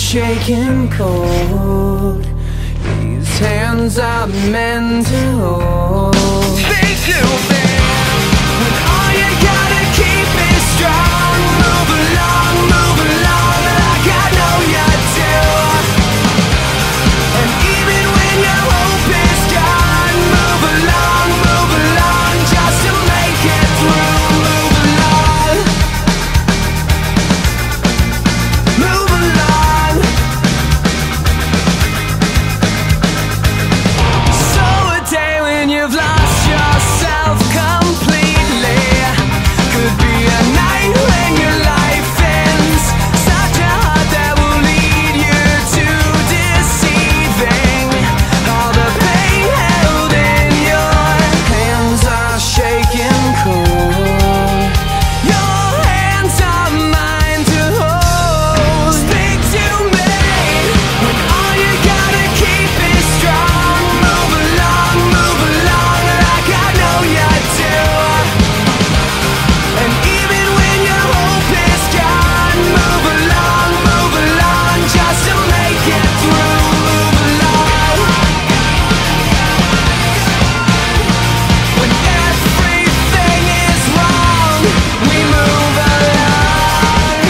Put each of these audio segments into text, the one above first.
shaking cold. These hands are meant to hold. Speak to me when all you gotta keep is strong. Move along like I know you do. And even when your hope is gone, move along just to make it through. Move along, move along. So a day when you've lost yourself completely could be a night when your life ends. Such a heart that will lead you to deceiving. All the pain held in your hands are shaking cold. Your hands are mine to hold. Speak to me when all you gotta keep is strong. Move along like I know you do. And even when your hope is gone, move along just to make it through. Move along when everything is wrong. We move along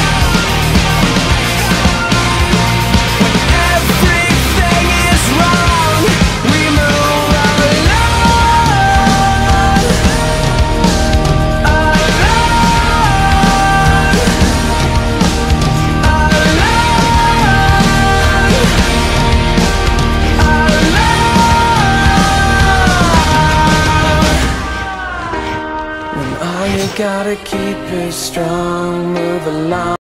when everything is wrong. We move when all you gotta keep is strong. Move along.